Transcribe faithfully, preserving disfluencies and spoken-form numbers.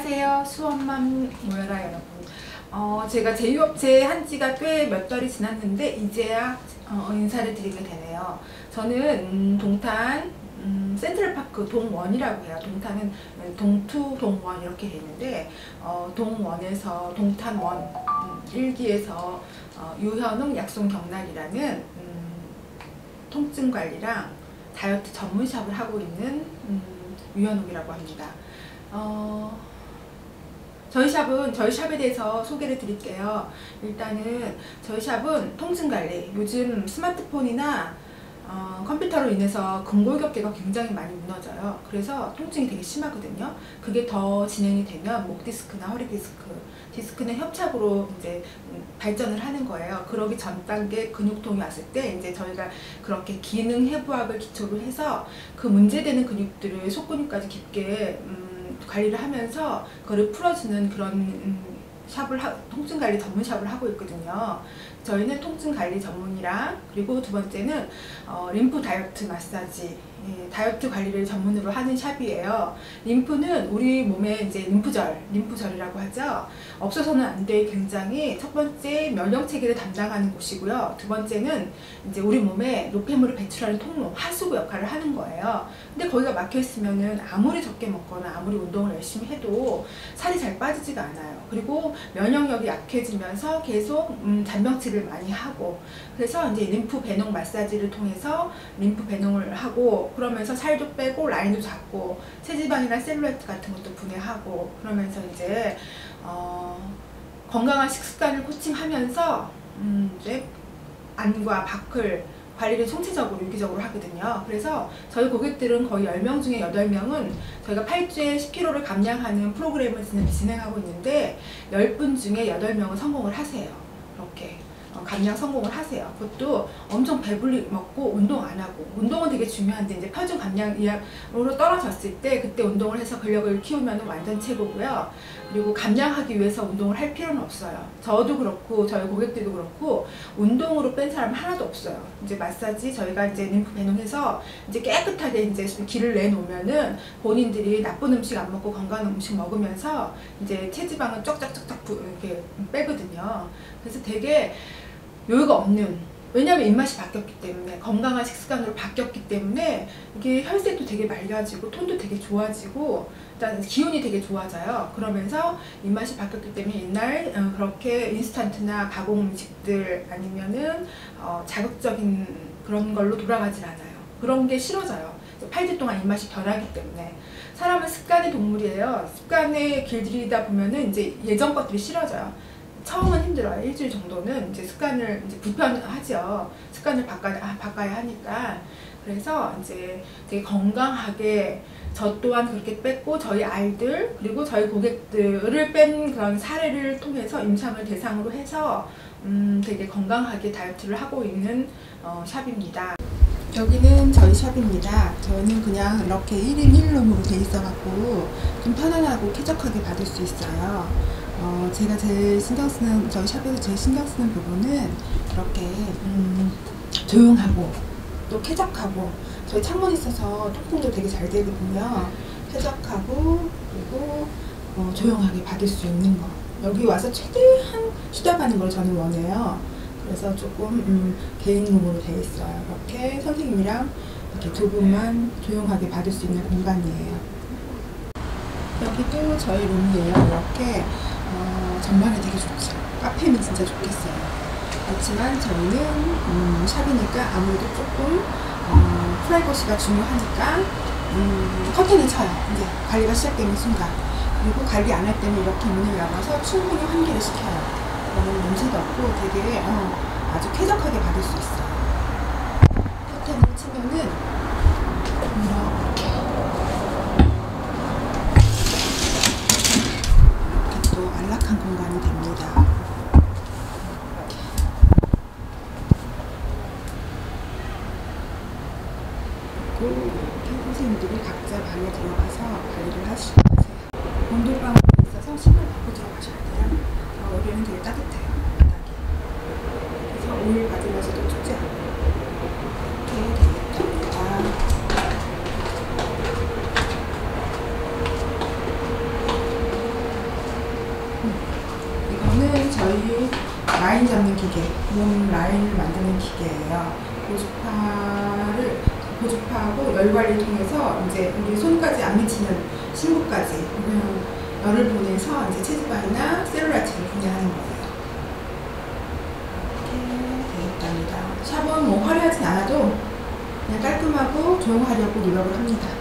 안녕하세요. 수원맘 모여라 여러분. 어, 제가 제휴업체 한 지가 꽤 몇 달이 지났는데 이제야 어, 인사를 드리게 되네요. 저는 음, 동탄 음, 센트럴파크 동원이라고 해요. 동탄은 동투 동원 이렇게 되는데 어, 동원에서 동탄원 음, 일기에서 어, 유현웅 약손경날이라는 음, 통증관리랑 다이어트 전문샵을 하고 있는 음, 유현웅이라고 합니다. 어, 저희 샵은, 저희 샵에 대해서 소개를 드릴게요. 일단은 저희 샵은 통증관리, 요즘 스마트폰이나 어, 컴퓨터로 인해서 근골격계가 굉장히 많이 무너져요. 그래서 통증이 되게 심하거든요. 그게 더 진행이 되면 목 디스크나 허리 디스크, 디스크는 협착으로 이제 발전을 하는 거예요. 그러기 전 단계 근육통이 왔을 때 이제 저희가 그렇게 기능 해부학을 기초로 해서 그 문제되는 근육들을 속근육까지 깊게 음, 관리를 하면서 그걸 풀어주는 그런 음, 샵을 하, 통증관리 전문 샵을 하고 있거든요. 저희는 통증관리 전문이랑 그리고 두 번째는 어, 림프 다이어트 마사지, 예, 다이어트 관리를 전문으로 하는 샵이에요. 림프는 우리 몸에 이제 림프절, 림프절이라고 하죠. 없어서는 안 돼. 굉장히 첫 번째 면역 체계를 담당하는 곳이고요. 두 번째는 이제 우리 몸에 노폐물을 배출하는 통로, 하수구 역할을 하는 거예요. 근데 거기가 막혀 있으면은 아무리 적게 먹거나 아무리 운동을 열심히 해도 살이 잘 빠지지가 않아요. 그리고 면역력이 약해지면서 계속 음, 잔병치를 많이 하고, 그래서 이제 림프 배농 마사지를 통해서 림프 배농을 하고, 그러면서 살도 빼고 라인도 잡고 체지방이나 셀룰라이트 같은 것도 분해하고, 그러면서 이제 어, 건강한 식습관을 코칭하면서 음, 이제 안과 밖을 관리를 총체적으로 유기적으로 하거든요. 그래서 저희 고객들은 거의 열 명 중에 여덟 명은 저희가 팔 주에 십 킬로그램를 감량하는 프로그램을 진행하고 있는데 열 분 중에 여덟 명은 성공을 하세요. 이렇게 감량 성공을 하세요. 그것도 엄청 배불리 먹고 운동 안 하고, 운동은 되게 중요한데 이제 표준 감량으로 떨어졌을 때 그때 운동을 해서 근력을 키우면 완전 최고고요. 그리고 감량하기 위해서 운동을 할 필요는 없어요. 저도 그렇고 저희 고객들도 그렇고 운동으로 뺀 사람 하나도 없어요. 이제 마사지 저희가 이제 림프 배농해서 이제 깨끗하게 이제 기를 내놓으면은 본인들이 나쁜 음식 안 먹고 건강한 음식 먹으면서 이제 체지방을 쩍쩍쩍쩍 이렇게 빼거든요. 그래서 되게 여유가 없는, 왜냐하면 입맛이 바뀌었기 때문에, 건강한 식습관으로 바뀌었기 때문에 이게 혈색도 되게 맑아지고 톤도 되게 좋아지고 일단 기운이 되게 좋아져요. 그러면서 입맛이 바뀌었기 때문에 옛날 어, 그렇게 인스턴트나 가공 음식들 아니면은 어, 자극적인 그런 걸로 돌아가질 않아요. 그런 게 싫어져요. 팔 주 동안 입맛이 변하기 때문에. 사람은 습관의 동물이에요. 습관에 길들이다 보면은 이제 예전 것들이 싫어져요. 처음은 힘들어요. 일주일 정도는 이제 습관을 이제 불편하죠. 습관을 바꿔야, 아, 바꿔야 하니까. 그래서 이제 되게 건강하게 저 또한 그렇게 뺐고 저희 아이들 그리고 저희 고객들을 뺀 그런 사례를 통해서 임상을 대상으로 해서 음, 되게 건강하게 다이어트를 하고 있는 어, 샵입니다. 여기는 저희 샵입니다. 저는 그냥 이렇게 일 인 일 룸으로 돼 있어갖고 좀 편안하고 쾌적하게 받을 수 있어요. 어, 제가 제일 신경 쓰는, 저희 샵에서 제일 신경 쓰는 부분은 이렇게 음, 조용하고 또 쾌적하고, 저희 창문이 있어서 통풍도 되게 잘 되거든요. 쾌적하고 그리고 어, 조용하게 받을 수 있는 거, 여기 와서 최대한 쉬다가는 걸 저는 원해요. 그래서 조금 음, 개인룸으로 되어 있어요. 이렇게 선생님이랑 이렇게 두 분만 조용하게 받을 수 있는 공간이에요. 여기도 저희 룸이에요. 이렇게 어, 전망이 되게 좋죠. 카페는 진짜 좋겠어요. 그렇지만 저희는 음, 샵이니까 아무래도 조금 어, 프라이버시가 중요하니까 음, 커튼을 쳐요. 이제 관리가 시작되는 순간. 그리고 관리 안 할 때는 이렇게 문을 열어서 충분히 환기를 시켜요. 그러면 냄새도 없고 되게 어, 아주 쾌적하게 받을 수 있어요. 커튼을 치면은 이렇게 안락한 공간이 됩니다. 그리고 이렇게 선생님들이 각자 방에 들어가서 관리를 하시고 가세요. 온돌방이 있어서 신발 벗고 들어가셔야 돼요. 어, 여기는 되게 따뜻해요. 바닥이. 그래서 오일 받으면서도 춥지 않아요. 이렇게 되어 있답니다. 이거는 저희 라인 잡는 기계, 몸 라인을 만드는 기계예요. 고주파를, 고주파하고 열 관리를 통해서 이제 우리 손까지 안 미치는 심부까지 그냥 열을 보내서 이제 체지방이나 셀룰라이트를 분해하는 거예요. 이렇게 되겠답니다. 샵은 뭐 화려하진 않아도 그냥 깔끔하고 조용하려고 노력을 합니다.